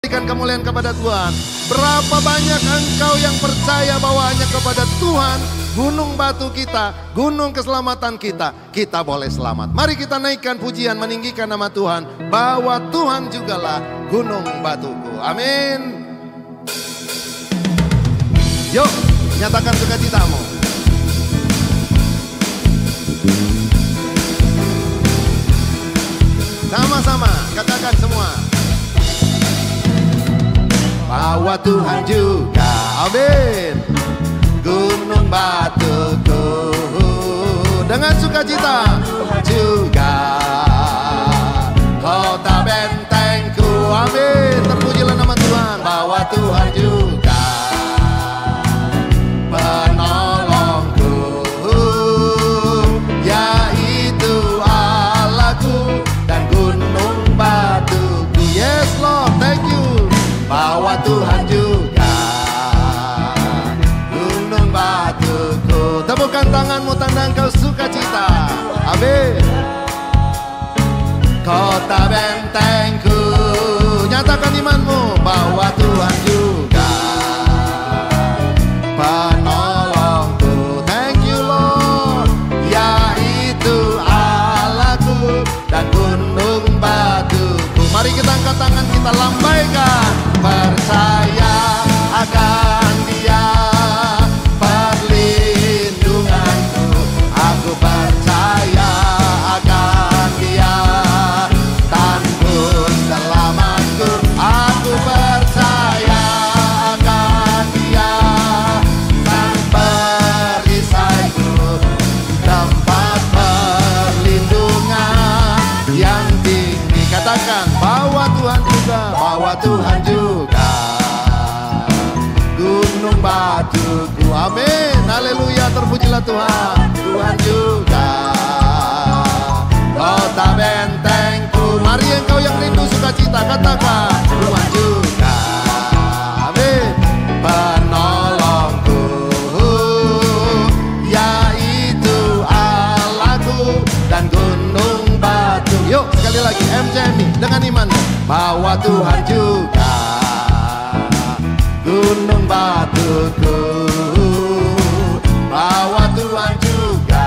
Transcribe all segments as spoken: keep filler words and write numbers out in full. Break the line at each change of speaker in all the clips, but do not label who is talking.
berikan kemuliaan kepada Tuhan. Berapa banyak engkau yang percaya bahwa hanya kepada Tuhan, gunung batu kita, gunung keselamatan kita, kita boleh selamat. Mari kita naikkan pujian, meninggikan nama Tuhan, bahwa Tuhan jugalah gunung batuku. Amin. Yuk, nyatakan sukacitamu. Sama-sama, katakan semua. Bahwa Tuhan juga, amin, gunung batuku. Dengan sukacita juga kota bentengku, amin. Terpujilah nama Tuhan. Bahwa Tuhan juga penolongku, yaitu Allahku dan gunung batuku. Yes Lord, thank you. Bahwa Tuhan juga gunung batuku. Tepukkan tanganmu, tanda engkau sukacita. Amin. Kota bentengku, nyatakan imanmu. Bahwa Tuhan juga penolongku. Thank you Lord, yaitu Allahku dan gunung batuku. Mari kita angkat tangan, kita lambaikan. Percaya akan Dia perlindunganku. Aku percaya akan Dia tangguh selamatku. Aku percaya akan Dia sang perisaiku, tempat perlindungan yang tinggi. Katakan bahwa Tuhan juga, bahwa Tuhan juga gunung batuku. Amin, haleluya, terpujilah Tuhan. Tuhan juga kota bentengku. Mari engkau yang rindu sukacita, katakan Tuhan juga, amin, penolongku, yaitu Allahku dan gunung batu. Yuk sekali lagi M C M I dengan imanmu. Bahwa Tuhan juga gunung batuku. Bahwa Tuhan juga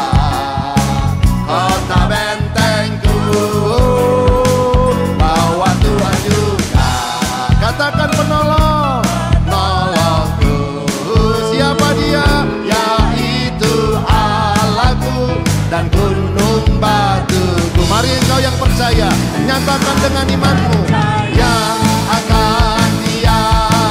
kota bentengku. Bahwa Tuhan juga, katakan penolong, penolongku. Siapa Dia? Yaitu Allahku dan gunung batuku. Mari engkau yang percaya, nyatakan dengan imanmu. Yang akan Dia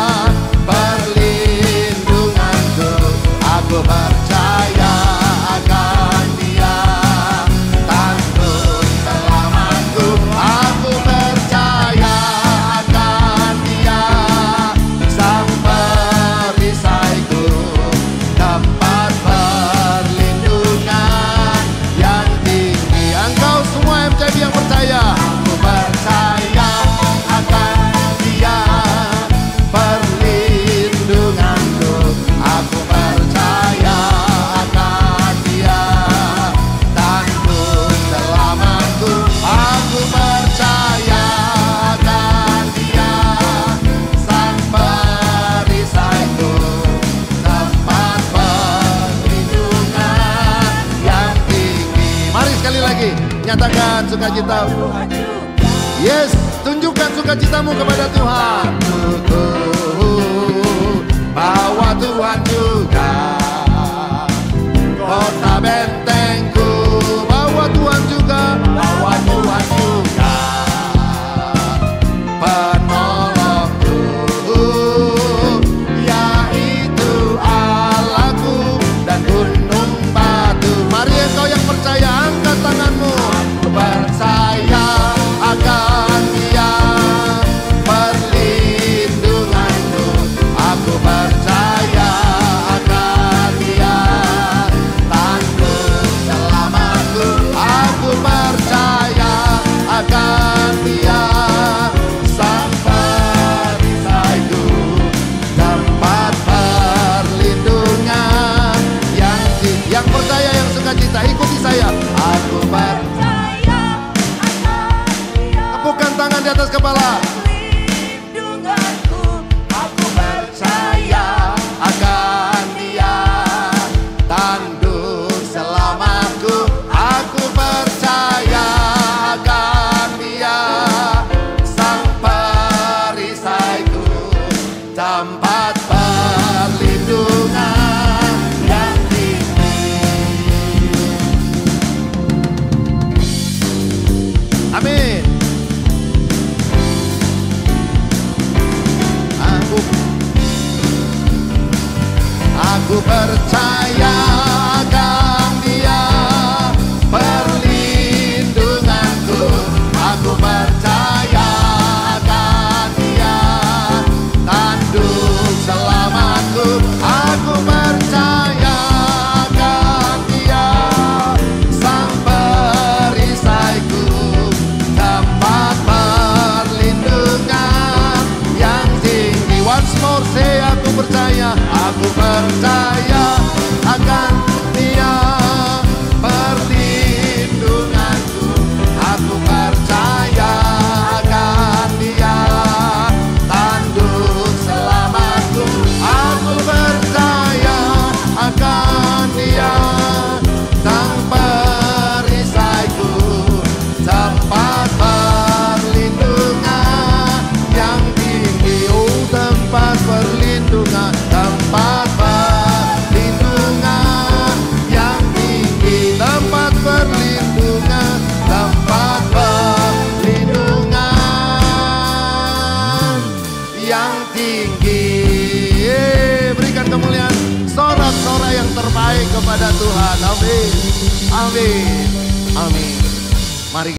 perlindunganku. Aku percaya akan Dia tangguh selamatku. Aku percaya akan Dia sang perisaiku, tempat perlindungan yang tinggi. Engkau semua M C M I yang percaya. Aku percaya akan Dia perlindunganku. Aku percaya akan Dia tangguh selamatku. Aku percaya akan Dia sang perisaiku, tempat perlindungan yang tinggi. Mari sekali lagi nyatakan sukacita. Yes, tunjukkan sukacitamu kepada Tuhan. Bahwa Tuhan juga kota bentengku. Bahwa Tuhan juga, bahwa Tuhan juga penolongku, yaitu Allahku dan gunung batu. Mari engkau yang percaya, angkat tanganmu. Percaya akan Dia perlindungan. Aku percaya akan Dia perlindunganku. Aku percaya akan Dia tanduk selamatku. Aku percaya akan Dia sang perisaiku, tempat perlindungan yang tinggi. Once more say, aku percaya, aku percaya akan Dia perlindunganku. Aku percaya akan Dia tanduk selamatku. Aku percaya akan Dia sang perisaiku, tempat perlindungan yang tinggi. Oh, tempat perlindungan, tempat perlindungan yang tinggi, tempat perlindungan, tempat perlindungan yang tinggi. Yeay, berikan kemuliaan sorak-sorai yang terbaik kepada Tuhan. Amin, amin, amin. Mari